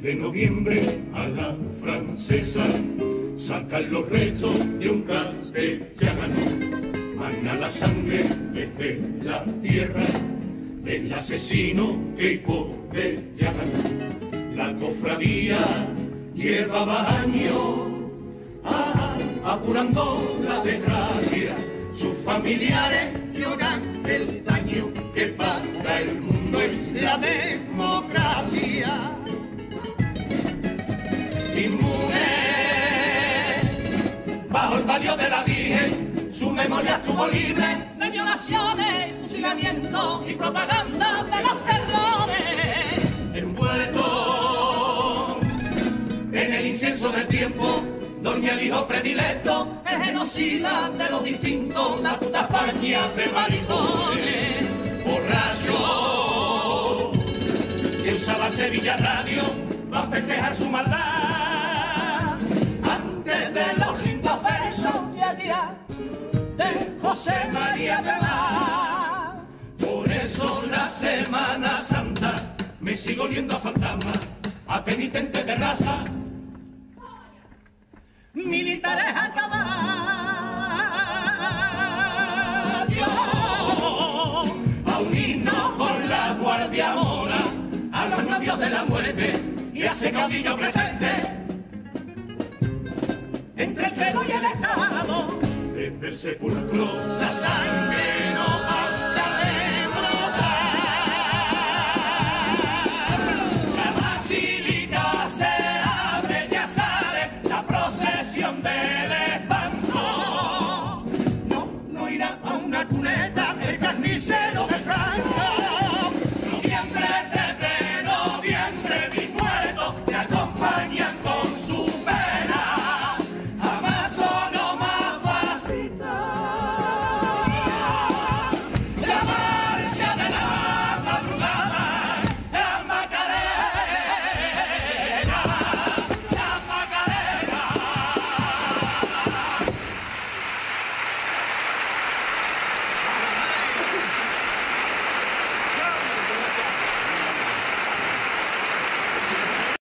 de noviembre a la francesa, sacan los restos de un castellano, magna la sangre desde la tierra del asesino que de llaman. La cofradía llevaba años apurando la desgracia, sus familiares lloran el daño que para el mundo es la democracia. Inmune, bajo el palio de la Virgen, su memoria estuvo libre de violaciones, fusilamientos y propaganda de los terrores. Envuelto en el incienso del tiempo, dormía el hijo predilecto, el genocida de los distintos, la puta España de maricones. Borracho que usaba Sevilla Radio para festejar su maldad, antes de los lindos versos de allá de José María de Mar. Por eso la Semana Santa me sigo oliendo a fantasma, a penitentes de raza, militares a caballo, a unirnos con la Guardia Mora, a los novios de la muerte y a ese caudillo presente entre el clero y el Estado. Desde el sepulcro la sangre no